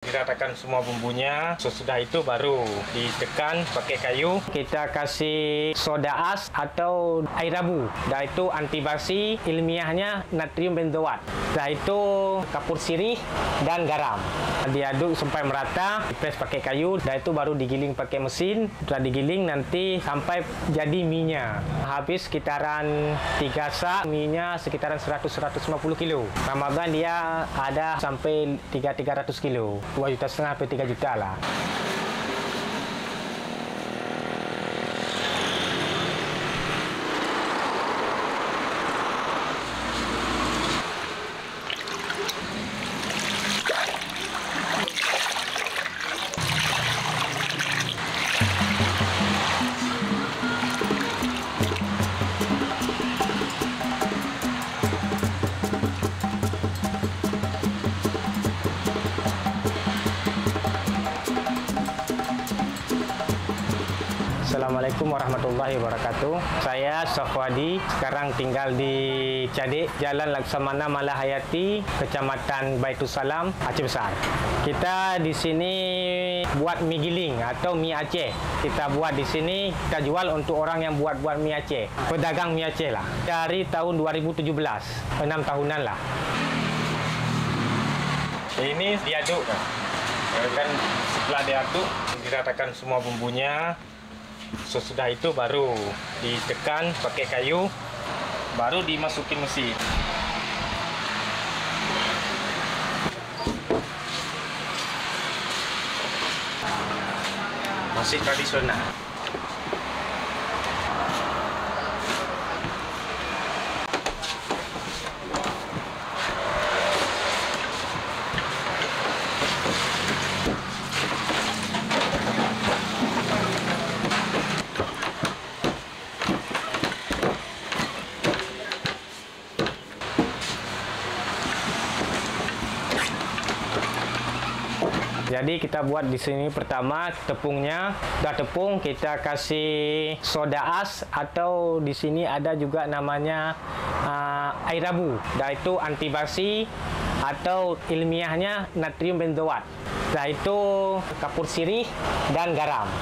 diratakan semua bumbunya. Sesudah itu baru ditekan pakai kayu. Kita kasih soda as atau air abu. Dah itu anti basi, ilmiahnya natrium benzoat. Dah itu kapur sirih dan garam. Diaduk sampai merata, dipres pakai kayu. Dah itu baru digiling pakai mesin. Setelah digiling nanti sampai jadi mie-nya. Habis sekitaran 3 sak, mie-nya sekitaran 100-150 kilo. Ramadan dia ada sampai 300 kilo. 2,5 juta sampai 3 juta lah. Assalamualaikum warahmatullahi wabarakatuh. Saya Safwadi, sekarang tinggal di Cadik, Jalan Laksamana Malahayati, Kecamatan Baitussalam, Aceh Besar. Kita di sini buat mie giling atau mie Aceh. Kita buat di sini, kita jual untuk orang yang buat mie Aceh. Pedagang mie Aceh lah. Dari tahun 2017, 6 tahunan lah. Ini diaduk kan, setelah diaduk diratakan semua bumbunya. Sesudah itu baru ditekan pakai kayu, baru dimasukin mesin. Masih tradisional. Jadi kita buat di sini pertama tepungnya, dah tepung kita kasih soda as atau di sini ada juga namanya air abu. Dah itu anti basi atau ilmiahnya natrium benzoat. Dah itu kapur sirih dan garam.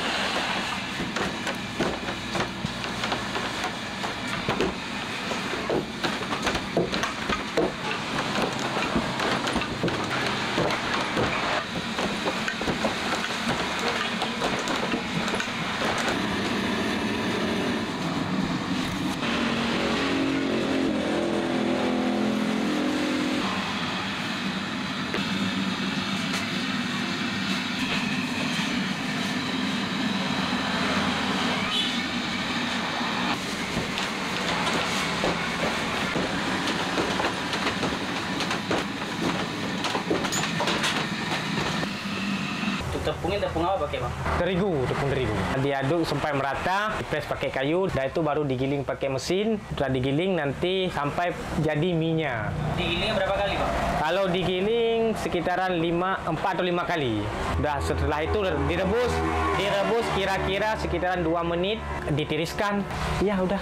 Tepungnya tepung apa pakai bang? Tepung terigu. Diaduk sampai merata, dipres pakai kayu, dan itu baru digiling pakai mesin. Setelah digiling nanti sampai jadi mie-nya. Digilingnya berapa kali bang? Kalau digiling sekitaran 4 atau 5 kali. Dah setelah itu direbus kira-kira sekitaran 2 menit, ditiriskan. Ya udah.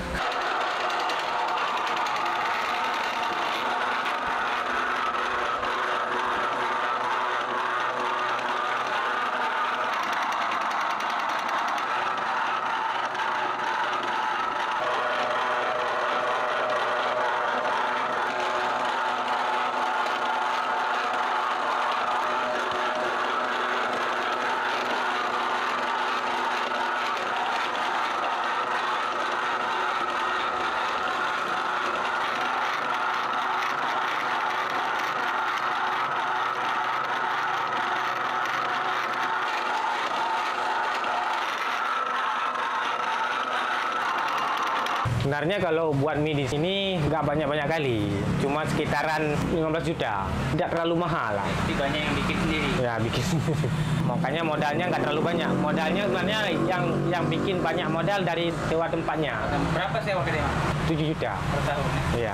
Sebenarnya kalau buat mie di sini nggak banyak-banyak kali, cuma sekitaran 15 juta. Tidak terlalu mahal lah. Jadi banyak yang bikin sendiri. Ya bikin sendiri. Makanya modalnya nggak terlalu banyak. Modalnya sebenarnya yang bikin banyak modal dari sewa tempatnya. Berapa sewa kedai bang? 7 juta Per tahun ya? Iya.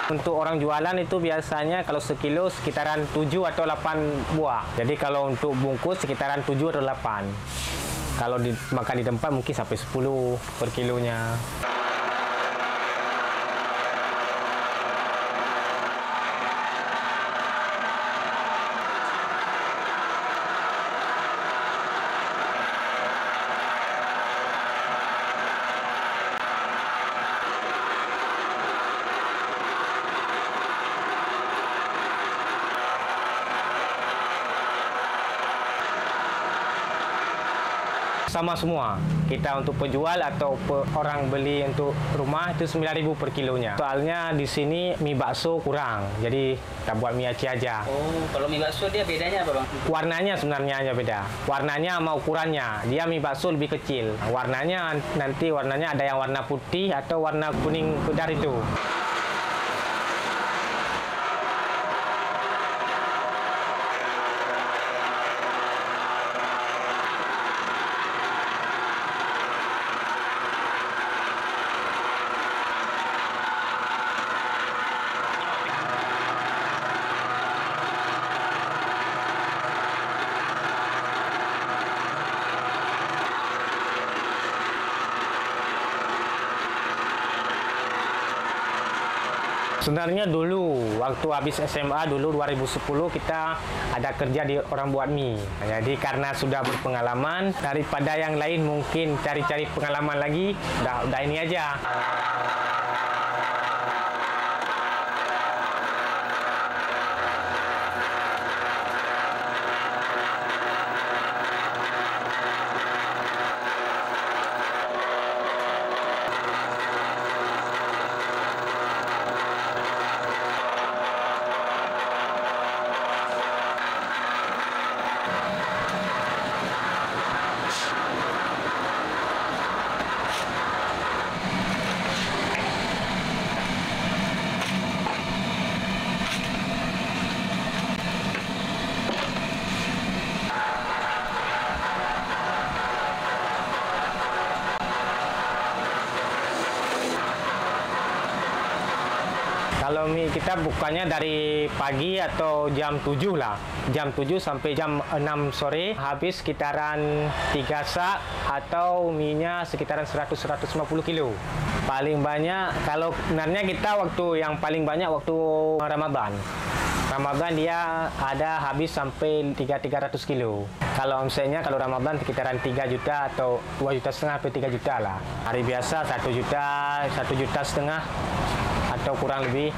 Untuk orang jualan itu biasanya kalau sekilo sekitaran 7 atau 8 buah. Jadi kalau untuk bungkus sekitaran 7 atau 8. Kalau makan di tempat mungkin sampai 10 per kilonya. Sama semua. Kita untuk penjual atau orang beli untuk rumah itu 9.000 per kilonya. Soalnya di sini mie bakso kurang. Jadi kita buat mie Aceh aja. Oh, kalau mie bakso dia bedanya apa, Bang? Warnanya sebenarnya aja beda. Warnanya sama ukurannya. Dia mie bakso lebih kecil. Warnanya nanti ada yang warna putih atau warna kuning pudar itu. Sebenarnya dulu, waktu habis SMA dulu 2010 kita ada kerja di orang buat mie. Jadi karena sudah berpengalaman, daripada yang lain mungkin cari-cari pengalaman lagi, udah ini aja. Kalau mie kita bukanya dari pagi atau jam 7 lah. Jam 7 sampai jam 6 sore. Habis sekitaran 3 sak atau mie-nya sekitaran 100-150 kilo. Paling banyak, kalau sebenarnya kita waktu yang paling banyak waktu Ramadan. Ramadan dia ada habis sampai 300 kilo. Kalau omsetnya kalau Ramadan sekitaran 3 juta atau 2,5 juta sampai 3 juta lah. Hari biasa 1 juta, 1,5 juta atau kurang lebih.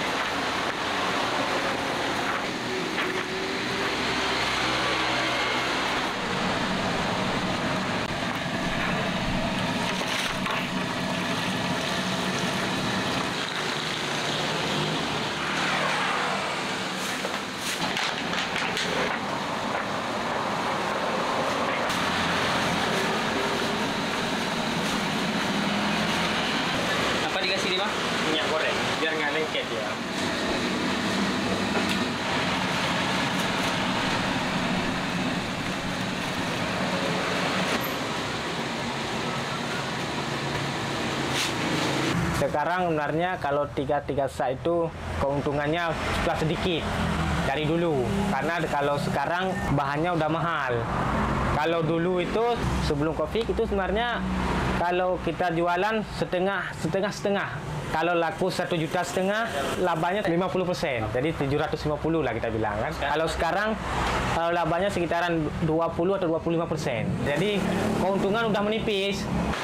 Apa dikasih ini, Bang? Minyak goreng biar nggak lengket ya. Sekarang sebenarnya kalau 3 sak itu keuntungannya sudah sedikit dari dulu. Karena kalau sekarang bahannya udah mahal. Kalau dulu itu sebelum Covid itu sebenarnya kalau kita jualan setengah. Kalau laku 1,5 juta, labanya 50%. Jadi 750 lah kita bilang kan. Kalau sekarang labanya sekitaran 20 atau 25%. Jadi keuntungan udah menipis.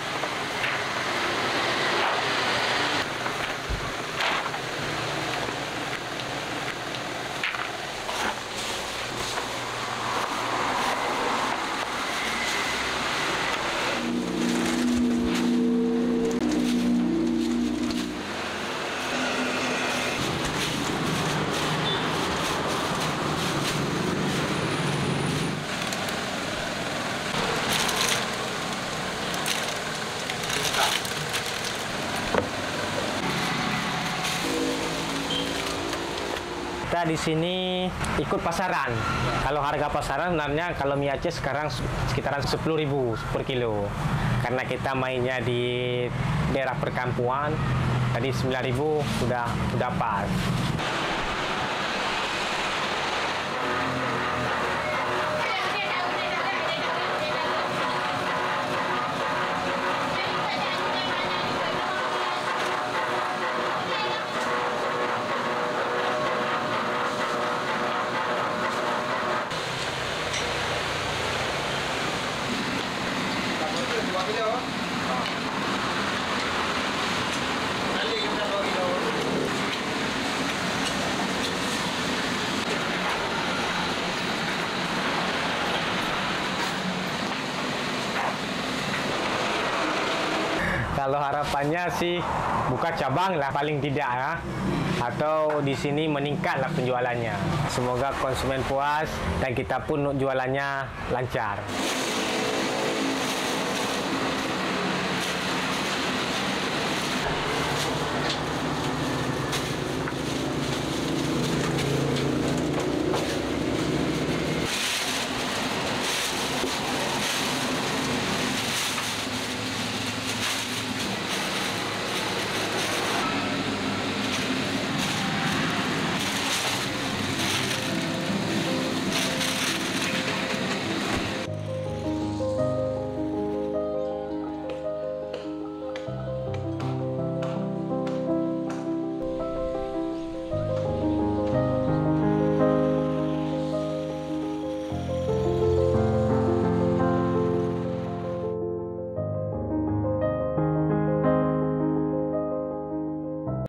Kita di sini ikut pasaran. Kalau harga pasaran sebenarnya kalau mie Aceh sekarang sekitaran 10.000 per kilo. Karena kita mainnya di daerah perkampungan, Tadi 9.000 sudah pas. Kalau harapannya sih buka cabang lah paling tidak ya, atau di sini meningkatlah penjualannya. Semoga konsumen puas dan kita pun jualannya lancar.